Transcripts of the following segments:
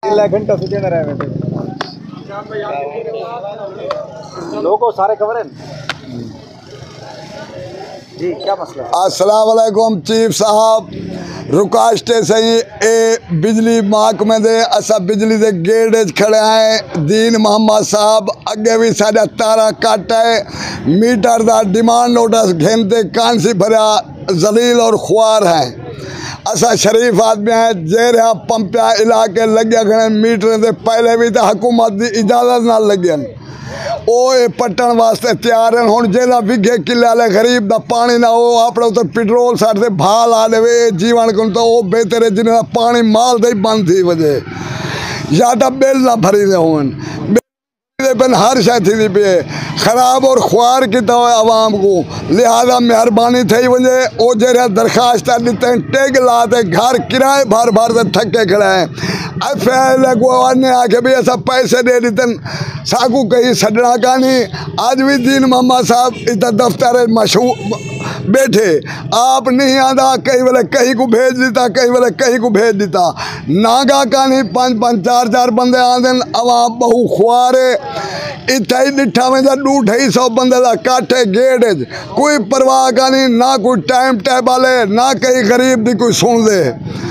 घंटा से देना रहे लोगों सारे कवर हैं जी। क्या मसला? अस्सलाम वालेकुम चीफ साहब, रुकावटे सही ए बिजली महकमे दे असा बिजली दे गेट खड़े हैं। दीन मोहम्मद साहब अगे भी साढ़ा तारा कट है, मीटर का डिमांड नोटिस घेनते कांसी भरिया जलील और खुआर हैं। असा शरीफ आदमी है, जेरिया पंपिया इलाके लगे खड़े मीटर से पहले भी तो हुकूमत की इजाजत ना लगे वो पट्टन वास्ते तैयार हैं। हुण जेला विघे किले वाले गरीब का पानी ना हो अपने उतर पेट्रोल साढ़े भाव ला देवे जीवन को तो वो बेहतर है जिन्हें पानी माल दे बंद थी वजह या तो बिल ना भरी दे होन बिल हर शायद थी पे खराब और खुआर किया हुआ आवाम को। लिहाजा मेहरबानी थी वजे वो जरा दरखास्त दिते टेग लाते घर किराए भर भर से थके खड़े हैं। ने आके भी ऐसा पैसे दे देते साकू कहीं छड़ना का नहीं। आज भी दीन मोहम्मद साहब इतना दफ्तर मशहूर बैठे आप नहीं आता, कई वेले कहीं को भेज देता कहीं वेले कहीं को भेज देता नागा का नहीं। 5-5 4-4 बंदे आते अवाम बहु खुआरे इतना ही डिठा में 200-250 बंदे का काठे गेट कोई परवाह का नहीं, ना कोई टाइम टैब वाले ना कहीं गरीब की कोई सुन दे।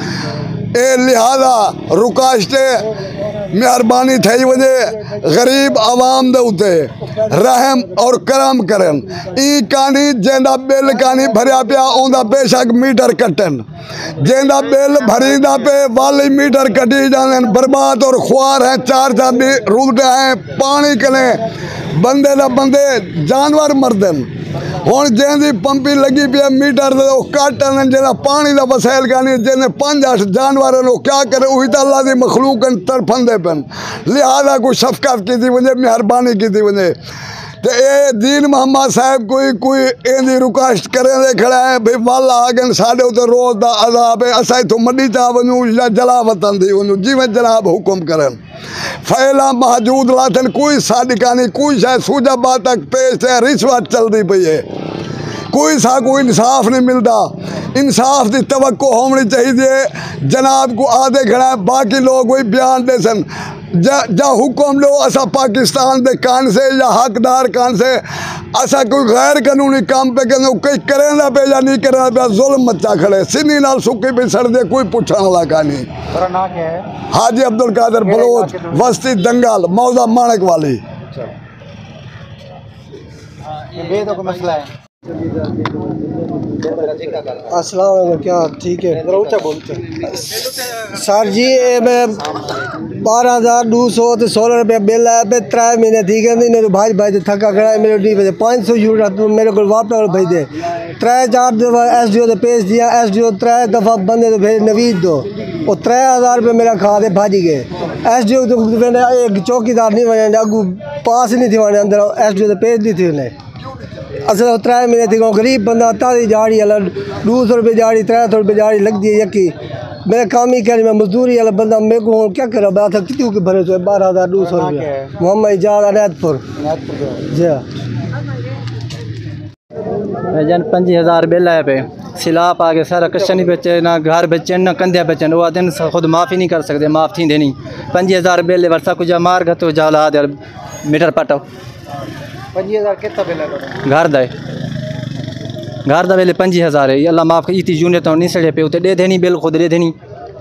ए लिहाजा रुकावटे मेहरबानी थी वजह गरीब आवाम दे उते रहम और करम करन। ई कानी जेंदा बिल कानी भरिया पिया ओंदा बेशक मीटर कटन, जेंदा बिल भरीदा पे वाली मीटर कटी जाने बर्बाद और खुआर है। 4-4 भी रुलते हैं पानी कले बंदे ना बंदे जानवर मरदन। हुण जेंदी पंपी लगी पी मीटर दे काटन जेना पानी का वसैल का नहीं जिन्हें 5-8 जानवर क्या करे वही तो अल्लाह की मखलूक तरफंदे पन। लिहाजा कोई शफकत की वजह मेहरबानी की वजह तो ये दीन मोहम्मद साहब कोई एंदी रुकावट करें दे खड़ा है भाई वाला आ गए साढ़े उतर रोज का अजाब है। असा इतों मडी चा वनूँ या जला वतन थी वनूँ जिमें जनाब हुक्म करन फैला महजूद लाथन कोई सादिका नहीं कोई शायद सूझा बात तक पेश है। रिश्वत चलती पई है कोई सा कोई इंसाफ नहीं मिलता। इंसाफ की तवक्को होनी चाहिए जनाब को आधे खड़ा है बाकी लोग वही बयान दे सन जा हुक्म लो असा पाकिस्तान के कान से या हकदार कान से असा कोई गैर कानूनी काम पे कहीं करें पे या नहीं करें पे जुल्म मचा खड़े सिनी नाल सुखी पे सड़ दे कोई पूछने वाला का नहीं। ना क्या है? हाजी अब्दुल कादिर बलोच बस्ती दंगाल मौजा माणक वाली। ये तो कोई मसला है। अस्सलाम वालेकुम, क्या ठीक है? ऊंचा बोलते सर जी मैं 12,200 तो 16 रुपया बिल आया पे 3 महीने थी गए नहीं तो भाई भाई थका खड़ा है मेरे डी पे 500 यूनिट मेरे को वापस भेज दे। 3-4 दफ़ा SDO तो भेज दिया, SDO 3 दफ़ा बंदे तो भेज नवीद दो वो 3,000 रुपये मेरा खा दे भाजी गए। SDO तो एक चौकीदार नहीं बने अगू पास नहीं थी वहाँ अंदर SDO तो भेज दी थी उन्हें। असल 3 महीने थी गरीब बंदा तारी जाड़ी 200 रुपये जाड़ी 300 रुपये जाड़ी लगती है यकी मेरा काम ही करी मैं मजदूरी वाला बंदा मेरे को क्या करा बात है कितनी के भरे 12,200 रुपये। मोहम्मद इजाज़ अनैतपुर जी जन 5,000 बिल आए पे सिलाप आके सारा कच्चा नहीं बेचे ना घर बेचे ना कंधे बेचे वो दिन खुद माफ़ी नहीं कर सकते माफ़ थी देनी 5,000 बिल वर्षा कुछ मार गा तो जाला दे मीटर पटो 5,000 कितना बिल है? घर दा बिल 5,000 है अल्लाह माफ़ इतनी यूनिट तो नहीं सड़े पे उते दे देनी बिल खुद दे देनी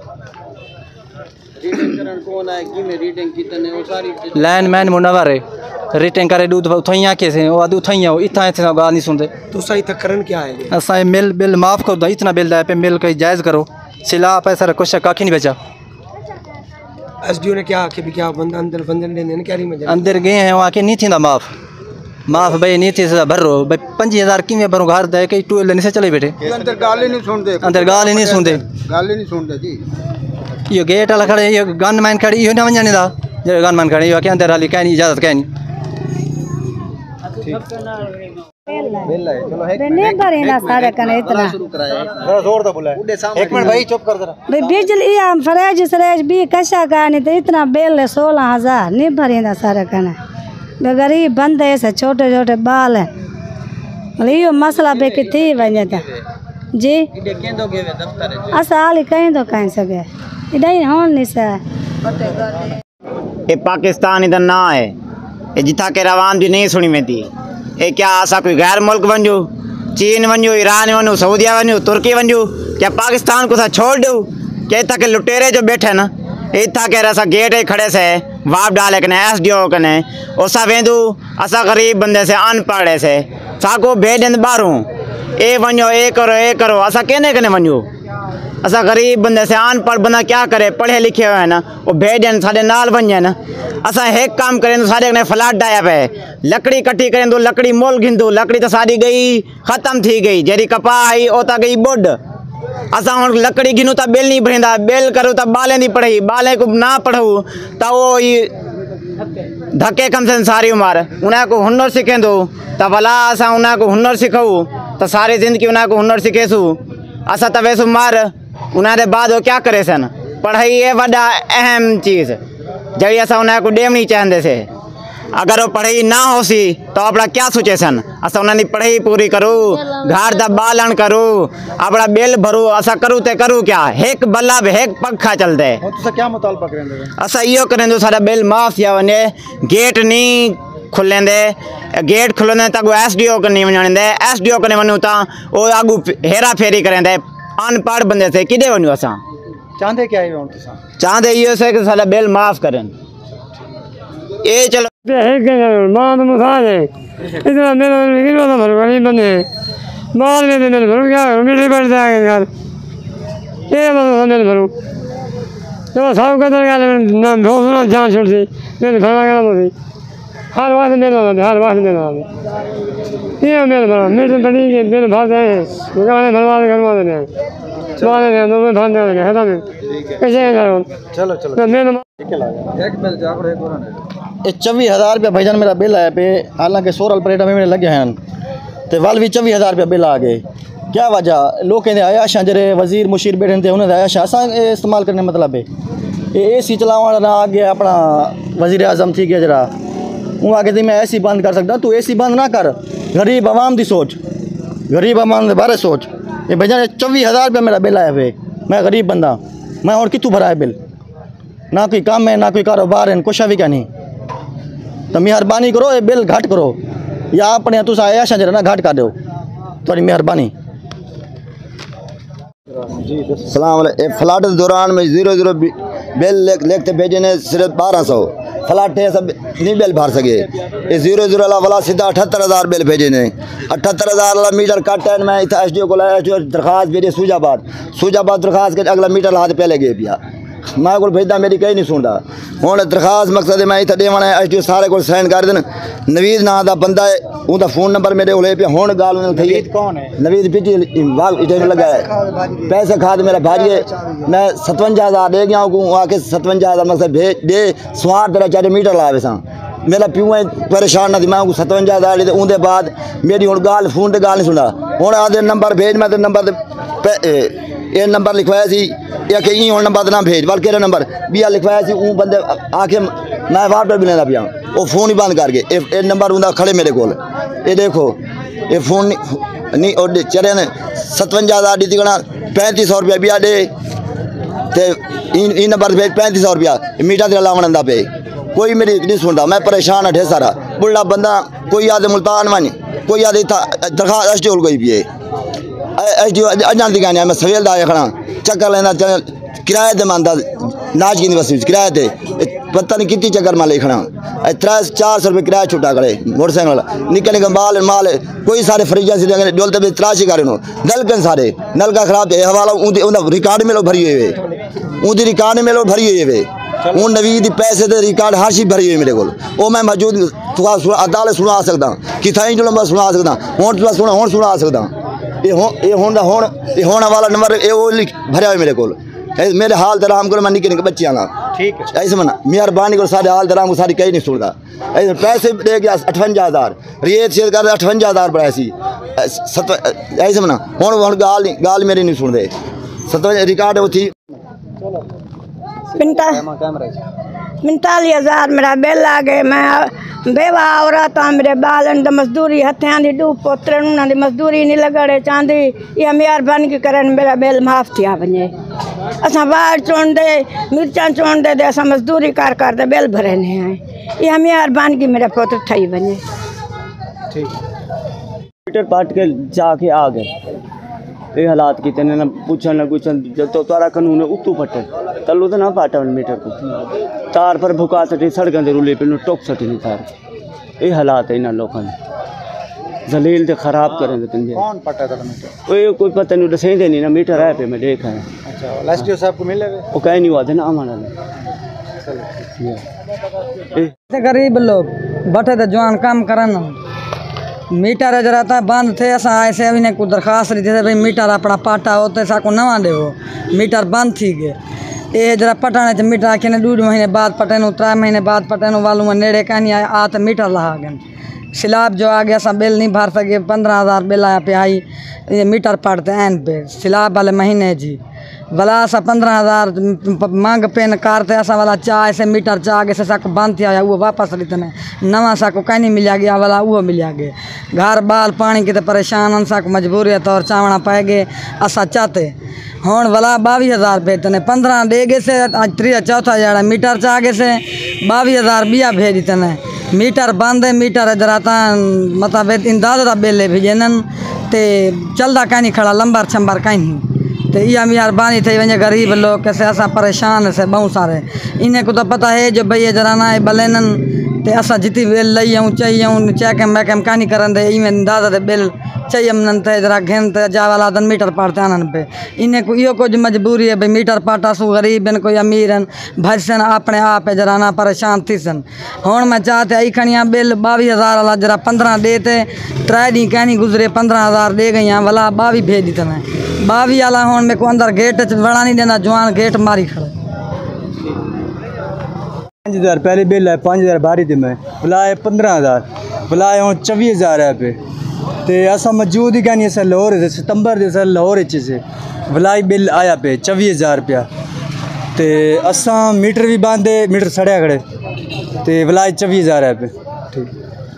लैंड मैन मुनवर है रिटर्न करे दूध उथई आके से वो उथई आओ इतना इतना गाल नहीं सुनते तो सही तक करन क्या है असा मिल बिल माफ़ कर दो इतना बिल है पे मिल कहीं जायज़ करो सिला पैसा कुछ काखी नहीं बचा। SDO ने क्या आके भी क्या बंदा अंदर बंदे क्या नहीं अंदर गए हैं वहाँ के नहीं थी ना माफ़ भाई नहीं थी भरो भाई 5,000 कि भरो घर दे कई टू लेने से चले बैठे अंदर गाल ही नहीं सुनते जी। ये गेट वाला खड़े ये गन मैन खड़ी ये ना वंजने दा जो गन मैन खड़े ये अंदर वाली कहीं इजाज़त कहीं बिल है चलो है नहीं भरेना सारे कने इतना जरा जोर से बोला 1 मिनट भाई चुप कर जरा भाई बिजली हम फ्रेज भी कशा का नहीं तो इतना बिल 16,000 नहीं भरेना सारे कने गरीब बंदे ऐसे छोटे छोटे बाल हैं यो मसला पे कितनी वजह था जी असा हाली कहीं तो कहीं सके इधर होने नहीं सा ये पाकिस्तान इधर ना है, ये जिथा के रवान भी नहीं सुनी में थी। ये क्या असा कोई गैर मुल्क वञू, चीन वञू, ईरान वञू, सऊदिया वञू, तुर्की वञू, क्या पाकिस्तान को सा छोड़ दो? क्या इतना के लुटेरे जो बैठे ना, इतना के असा गेट खड़े से वाप डाले कने SDO कने ओसा वेंदू असा गरीब बंदे से अनपढ़ से साको भेजन बाहरों ए वञो ए करो असा कहने कने वञू। असा गरीब बंदे से अनपढ़ बंदा क्या करे, पढ़े लिखे हुए ना वो भेजन साढ़े नाल वञे ना। असा एक काम करें तो साढ़े कने फ्लैट डाया पे लकड़ी कट्ठी करें तो लकड़ी मोल घिंदू, लकड़ी तो सारी गई खत्म थी गई, जेरी कपा आई ओ ता गई बुड। असा हम लकड़ी घिनू तो बेल नहीं भरेंदा, बेल करूँ तो बालें नहीं पढ़ी, बालें को ना पढ़ू तो वो धक्के कम से सारी उम्र उन्हें को हुनर सिखेंदो तो भला असा उन्हें को हुनर सिखाऊ तो सारी जिंदगी उन्हें को हुनर सिखेसू। असा तो वैसू मार उन्हें बाद वो क्या करे सन, पढ़ाई ये बड़ा अहम चीज़ जब असा उन्हें को देवनी चाहते से। अगर वो पढ़ाई ना हो सी तो अपना क्या सोचे सन, असा उन्हें पढ़ाई पूरी करूँ, घर दा बालन करूँ, अपना बिल भरूँ, असा करूँ ते करूँ क्या, एक बल्ब एक पंखा चलते तो क्या मुतालबा करेंगे? असा यो करें सारा बिल माफ थिया वने, गेट नहीं खुलेंदे, गेट खुलेंदे तक वो SDO नहीं वञणंदे, SDO कने वञूं ता वो आगू हेरा फेरी करेंदे अनपढ़ बंदे से किदे वञूं। असा चाहते क्या है? चाहते इहो से कि सारा बिल माफ करें। ये चलो मां तो मुसाज है इतना मेरा गिरो तो भर गरीब बंदे माल में मेरे भरू क्या मिट्टी बढ़ जाएगा यार, ये मतलब मेरे भरू तो सब का तो क्या ना बहुत ना जान छोड़ दी मेरे भरवा गया तो हर बात मेरा ये मेरे भरा मेरे बड़ी के मेरे भाग गए दुकान भरवा करवा देने मारे ने दो में भाग देने है ना कैसे करो। चलो मेरे एक बिल जाकर एक और 24,000 रुपया भाईजान मेरा बिल आया पे, हालांकि 16 प्लेट में मेरे लगे हैं तो वाल भी 24,000 रुपया बिल आ गए। क्या वजह लोग कहते आयाशा जरे वजीर मुशीर बैठे थे उन्हें आयाशा असा इस्तेमाल करने मतलब है ये AC चलावा ना आ गया अपना वजीर आजम थी गया जरा वो आगे थी मैं AC बंद कर सकता, तू AC बंद ना कर, गरीब आवाम की सोच, गरीब आवाम के बारे सोच। ये भाईजान 24,000 रुपया मेरा बिल आया पे, मैं गरीब बंदा मैं और कितों भरा है बिल, ना कोई काम है ना कोई कारोबार है कुछ भी क्या नहीं, तो मेहरबानी करो ये बिल घट करो या अपने तुस आया जरा ना घट कर दो थोड़ी मेहरबानी। सलाम फ्लाट के दौरान में 00 बिल लेते भेजे ने सिर्फ 1200 फ्लाट है सब नहीं बिल भर सके, ये 00 वाला सीधा 78,000 बिल भेजे ने 78,000 वाला मीटर कट है। मैं इतना SDO को लाया दरखास्त भेजे सूजाबाद दरखास्त के अगला मीटर हाथ पहले गए पिया मैं को भेजदा मेरी कहीं नहीं सुनता हूँ दरखास्त मकसद मैं इतना देवना है SDO सारे को साइन कर देन। नवीद नाम का बंदा है उनका फ़ोन नंबर मेरे को पे हूँ गाल थी कौन है नवीद पिछले लगा है पैसे खाद मेरा भारी है मैं 57,000 दे गया हूँ आके 57,000 मकसद भेज दे स्वार तेरा 4 मीटर लावे सा मेरा प्यू है परेशान ना थी मैं 57,000 दे उनके बाद मेरी हूँ गाल फोन से गाल नहीं सुना हूँ आधे नंबर भेज मैं नंबर ये नंबर लिखवाया सी या कि हूँ नंबर ना भेज बल्कि नंबर भी लिखवाया सी वो बंदे आके मैं वाटर भी लेना पिया वो फ़ोन ही बंद करके ये नंबर उनका खड़े मेरे को ये देखो ये फ़ोन नहीं और चरे ने 57,000 दी गणा 3500 रुपया बिया दे नंबर भेज 3500 रुपया मीठा तेरा लावन पे कोई मेरी नहीं सुनता मैं परेशान है ढेर सारा बुढ़ा बंदा कोई आदे मुल्तान वन कोई आदे दरखास्त SDO कोई भी है SDO अजान दी गाने मैं सवेल दा खड़ा चक्कर लेना किराए दे मानता नाच की बस किराए थे पता नहीं कितनी चक्कर माले खड़ा 300-400 रुपये किराया छुट्टा करे मोटरसाइकिल वाला निकल निकल माल कोई सारे फ्रिजा से डोलते भी तराशी करे नलकन सारे नलका खराब है हवाला रिकॉर्ड में लोग भरी हुए उनकी रिकॉर्ड में लोग भरी हुए हूँ नवीद पैसे दे रिकॉर्ड हर चीज़ भरी हुई मेरे को मैं मौजूद अदालत सुना सकता कि थाई जो मैं सुना सकता हूँ सुना सकता ये होने वाला नंबर ये वो भरया हुआ मेरे को मेरे हाल दराम को मैं निके निके बच्चे आना ठीक है ऐसे मना मेहरबानी को सारे हाल दराम को सारी कहीं नहीं सुनता ऐसे पैसे दे गया 58,000 रेत शेयर कर 58,000 पर ऐसी ऐसे मना हूँ गाल मेरी नहीं सुनते 57 रिकॉर्ड वो थी 45,000 मेरा बिल आ गए। मैं बेवा औरत हाँ, मेरे बालन दी मजदूरी हथियां दी 2 पोतरे उन्हां दी मजदूरी नहीं लगड़े चाहती। ये मेहरबानी करन मेरा बिल माफ़ थिया वञे। असां वाड़ चुन दे मिर्चां चुन दे असां मजदूरी कर कर दे बिल भरने हैं। ये मेहरबानी की मेरा पुत्र ठही वञे। मीटर पाट के जाके आ गए ये हालात की तेने ना पूछन ना कुछन जब तो तारा कानून उतू फटे तलू तो ना पाटा मीटर को तार पर भुका सटी सड़कों के रूले पे टोक सटी नहीं तार ये हालात है इन लोगों ने जलील तो खराब करें पिंजे। कौन पटा था मीटर? वो कोई पता नहीं दसे देनी ना मीटर है पे मैं देखा है। अच्छा एसडीओ साहब को मिले वो कहीं नहीं हुआ था ना हमारा गरीब लोग बैठे थे जवान काम करन मीटर जरा था बंद थे असा ऐसे अभी ने कोई दरखास्त दी थी भाई मीटर अपना पाटा होते साको नवा देवो मीटर बंद थी गए ये जरा पटाने च मीटर आखिर 2 महीने बाद पटेनु 3 महीने बाद पटेनु वालू में नेड़े कहीं आ तो मीटर लहा गए सिलाब जो आ गया असा बिल नहीं भर सके 15,000 बिल आया पे आई ये मीटर पड़ते एन पे सिलाब वाले महीने जी भला असा 15,000 मांग पेन कारते असा वाला चाह से मीटर चाह के साको बंद थी आया वो वापस रितने नवा साको कहीं नहीं मिलिया गया वाला वो मिलिया गए घर बाल पानी की तो परेशान साको मजबूरी तौर चावना पाए गए असा चाहते हूँ वाला 22,000 रुपये तने 15 दे गए से आज 3-4 जड़ा मीटर चाह गए से 22,000 बिया भेज तने मीटर बंद है मीटर जराता मतलब इंदाज बिल भेजन ते चलता कहीं खड़ा लंबर छंबर कहीं तो यह मेहरबानी थी वजे गरीब लोग कैसे असा परेशान से बहुत सारे इन्हें को तो पता है जो भैया जराना है बलेन ते असा जितनी बिल लई आऊँ चाहिए चैकम वैकम कहानी करन दे इवें दादा बिल चाहिए मन ते जरा घेन ते जा वाला दन मीटर पाटते आनन पे इन्हें को यो कुछ मजबूरी है भाई मीटर पाटा सु गरीब हैं कोई अमीर हैं भजसन अपने आप है जराना परेशान थी सन हूँ मैं चाहते आई खनिया बिल 22,000 वाला जरा 15 देते 3 दी कहनी गुजरे 15,000 दे गई वाला 22 भेज दी मैं 22 वाला हूँ मेरे को अंदर गेट बड़ा नहीं देना जवान गेट मारी खड़े 5,000 पहले बिल है 5,000 बारी थी मैं बुलाए 15,000 बुलाए हूँ 24,000 है पे तो असा मौजूद ही कहनी सर लाहौर से सितंबर से सर लाहौर से बुलाई बिल आया पे 24,000 रुपया तो असा मीटर भी बांधे मीटर सड़िया खड़े तो बुलाई 24,000 है पे ठीक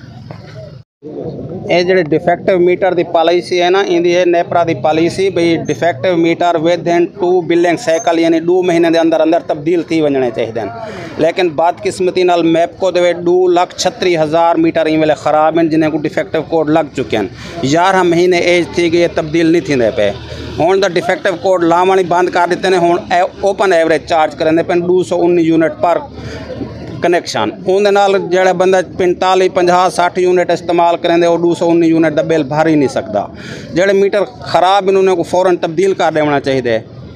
ਇਹ ਜਿਹੜੇ ਡਿਫੈਕਟਿਵ ਮੀਟਰ ਦੀ ਪਾਲਿਸੀ ਹੈ ਨਾ ਇਹਦੀ ਇਹ ਨੇਪਰਾ ਦੀ ਪਾਲਿਸੀ ਬਈ defective meter within 2 billing cycle ਯਾਨੀ 2 ਮਹੀਨੇ ਦੇ ਅੰਦਰ ਅੰਦਰ ਤਬਦੀਲ ਥੀ ਵञणे ਚਾਹੀਦੇ ਹਨ ਲੇਕਿਨ ਬਦਕਿਸਮਤੀ ਨਾਲ ਮੈਪਕੋ ਦੇ ਵਿੱਚ 2,36,000 ਮੀਟਰ ਇਹ ਵੇਲੇ ਖਰਾਬ ਹਨ ਜਿਨ੍ਹਾਂ ਕੋ ਡਿਫੈਕਟਿਵ ਕੋਡ ਲੱਗ ਚੁੱਕੇ ਹਨ 11 ਮਹੀਨੇ ਏਜ थी गई तब्दील नहीं थींदे पे ਹੁਣ ਦਾ ਡਿਫੈਕਟਿਵ ਕੋਡ ਲਾਉਣ ਹੀ ਬੰਦ ਕਰ ਦਿੱਤੇ ਨੇ ਹੁਣ ਓਪਨ ਐਵਰੇਜ ਚਾਰਜ ਕਰਦੇ ਪੈਣ 219 यूनिट पर कनैक्शन उनके नाल जो बंदा 45 50 60 यूनिट इस्तेमाल करेंगे वो 219 यूनिट का बिल भर ही नहीं सकता जोड़े मीटर खराब इन्होंने को फौरन तब्दील कर देना चाहिए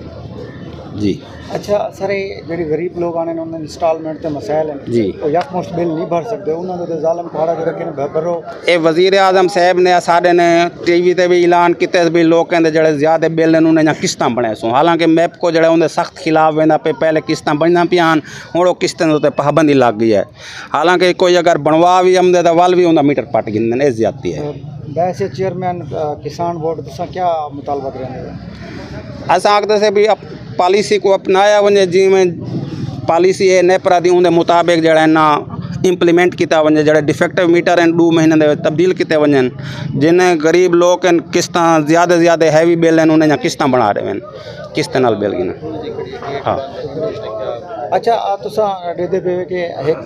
जी। अच्छा सर जी गरीब लोग आने उन्होंने इंस्टॉलमेंट के मसाइल हैं जी वो यकमुश्त बिल नहीं भर सकते उन्होंने जालम पहाड़ा के रखे भरो ये वजीर आजम साहब ने साढ़े ने टीवी ते भी ऐलान किए भी लोग कहते जो ज़्यादा बिल उन्हें किस्तां बने सो हालांकि मैप को जो उन्हें सख्त खिलाफ वेंदा पे पहले किस्तां बनना पिया हूँ किस्तें उत्ते पाबंदी लग गई है हालांकि कोई अगर बनवा भी आमदे तो वल भी उनका मीटर पट गिनते हैं ज्यादती है। वैसे चेयरमैन किसान बोर्ड तुसा क्या मुतालबा करेंगे अस आखते से भी पॉलिसी को अपनाया वने जिमें पॉलिसी है नेपरा दी उनके मुताबिक जड़ा ना इंप्लीमेंट किया वने जड़े डिफेक्टिव मीटर हैं 2 महीने दे तब्दील किए वजन जिन्हें गरीब लोग किस्तां ज़्यादा हैवी बिल हैं उन्हें किस्तां बना रहे हैं किस्त नाल बिल गिना हाँ। अच्छा तुसा देते पे कि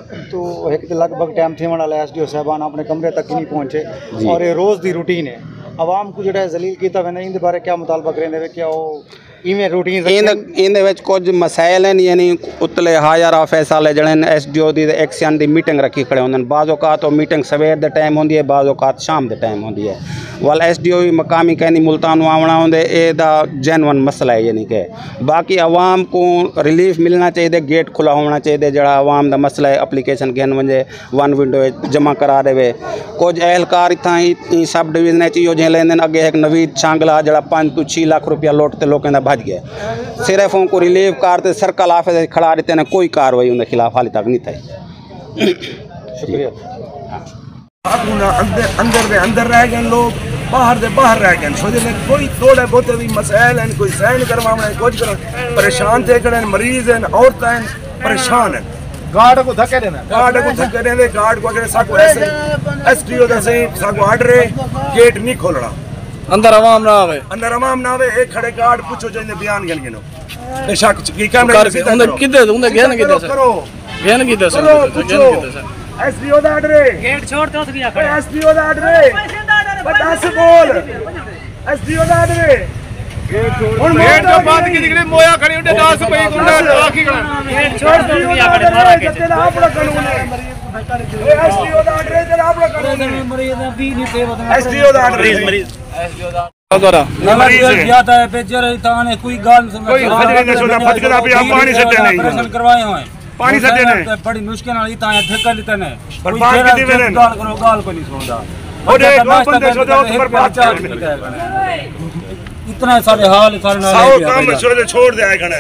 एक लगभग टाइम थे वाला एसडीओ साहबान अपने कमरे तक नहीं पहुँचे और ये रोज़ की रूटीन है आवाम को जो जलील किया वह इन बारे क्या मुतालबा करें क्या वो इवें रूटीन इन कुछ मसाइल हैं यानी उतले हायर ऑफिसर है जड़े एसडीओ की एक्शन की मीटिंग रखी खड़े होंगे बाज़ औकात मीटिंग सवेर के टाइम होंगी है बाज़ औकात शाम के टाइम होंगी है वाल एसडीओ भी मकामी कहनी मुल्तान आवना होंगे यदा जेनवन मसला है यानी कि बाकी आवाम को रिलीफ मिलना चाहिए गेट खुला होना चाहिए जरा आवाम का मसला है एप्लीकेशन गहन वजे 1 विंडो जमा करा दे कुछ एहलकार इतना सब डिवीजन इो लेंदे अगे एक नवीद शांगला जरा 5 to 6 लाख रुपया लौटते लोगों का भज गया सिर्फ उनको रिलीफ करते सर्कल ऑफिस खड़ा देते हैं कोई कार्रवाई उनके खिलाफ हाल तक नहीं थी। शुक्रिया। अंदर रह गए लोग बाहर दे बाहर रह गए सोचे कोई थोड़े बहुते भी मसैल हैं कोई सहन करवाने कुछ कर परेशान थे खड़े मरीज हैं औरतें हैं परेशान हैं गार्ड को धक्के देने गार्ड को अगर साको ऐसे एसटीओ दा सही साको ऑर्डर है गेट नहीं खोलना अंदर आवाम ना आवे एक खड़े गार्ड पूछो जने बयान गन गिनो बेशक की कैमरा उन्हें किदे गन किदे चलो पूछो एसटीओ दा ऑर्डर है गेट छोड़ दो तो क्या एसटीओ दा ऑर्डर है बस बोल एसटीओ दा ऑर्डर है गेट तो बात की निकली मोया खड़ी उठे 10 रुपए गुंडा आखी खड़ा गेट छोड़ दो क्या करे मारा के तेरा आपड़ा कानून है एसटीओ दा ऑर्डर है तेरा आपड़ा कानून है मरीज भी नहीं थे एसटीओ दा ऑर्डर मरीज एसटीओ दा द्वारा मरीज क्या था बेचारे ताने कोई गाल कोई फजरे ने सोना फटकरा पे आप पानी सटे नहीं ऑपरेशन करवाए हुए पानी सटे ने बड़ी मुश्किल नाल इता ठेका लेते ने पर बात कितनी वेने गाल करो गाल को नहीं सुनदा ओ दे दो बंदे सोदा उस पर बात इतना सारे हाल सारे ना काम छोड़ दे आए खड़े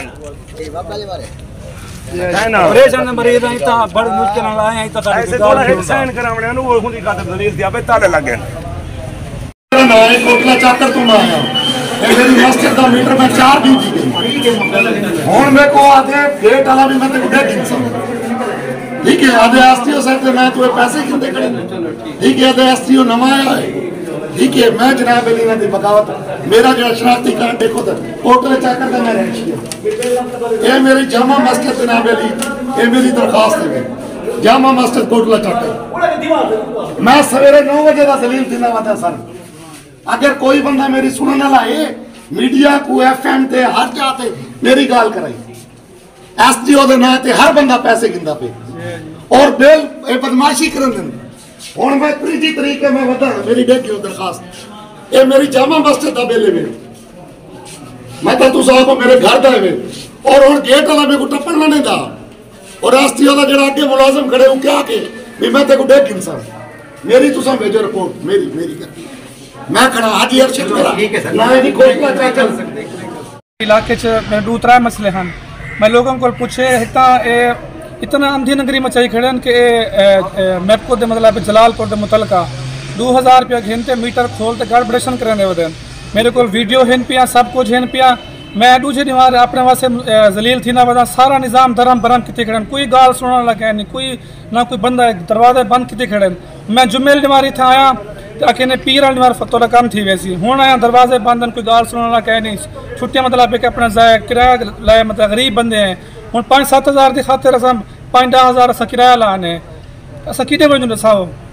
है ना ऑपरेशन मरीज इतना बड़ी मुश्किल नाल आए इता ऐसे थोड़ा साइन करावणे नु वो हुंदी खातर दलील दिया पे ताले लग गए ना एक कोटला चाकर तुम आया मेरी मस्जिद का मीटर में 4 दी थी हुन मेरे को आधे गेट वाला भी मैं तेको दे दिंसा ठीक है आधे एसटीओ से मैं तुम्हें पैसे किंदे खड़े ठीक है आधे एसटीओ नवा आया है ठीक है मैं जनाब अली ने बगावत मेरा जो शनाख्ती कार्ड देखो तो कोटले चाकर का मैं रह ये मेरी जामा मस्जिद जनाब अली ये मेरी दरखास्त है जामा मस्जिद कोटला चाकर मैं सवेरे 9 बजे का दलील थी ना वादा सर अगर कोई बंदा मेरी सुनने लाए मीडिया को एफएम ते हर जाते मेरी गाल कराई एसडीओ दे ना ते हर बंदा पैसे गिंदा पे और बेल ए बदमाशी करन दे हुन मैं त्रीजी तरीके में वदा मेरी देखियो दरखास्त ए मेरी जामा मस्जिद दा बेले में मैं तो साहब को मेरे घर दा है और हुन गेट वाला मेरे को टप्पण नहीं दा और एसडीओ दा जेड़ा आगे मुलाजिम खड़े हो क्या के भी मैं ते को देख इंसान मेरी तुसा भेजो रिपोर्ट मेरी कर मैं खड़ा हाजी अर्शद मेरा ठीक है सर ना जी कोटला चाचल इलाके च मैं 2-3 मसले हैं मैं लोगों को पूछे इतना अंधी नगरी मचाई खड़े कि मैपको दे मतलब जलालपुर दे मुतलका 2000 रुपया घिनते मीटर खोलते गड़बड़ेशन करने वे मेरे को वीडियो हैं पिया सब कुछ हैं पिया मैं दूसरी दीवार अपने वास्ते जलील थी ना बता सारा निज़ाम धर्म भरम कितने खड़े कोई गाल सुनने लगे नहीं कोई ना कोई बंदा दरवाजे बंद कितने खड़े मैं जुम्मेल निवारी था आया अकेले पीर वाली मार फतोला कम थी वैसी हूँ आया दरवाजे बंद कोई गाल सुनना कह नहीं छुट्टियां मतलब कि अपना किराया लाए मतलब गरीब बंदे हैं हूँ 5-7 हज़ार की खातिर 5-10 हज़ार अस किराया लाने अस कि वजू दसाओ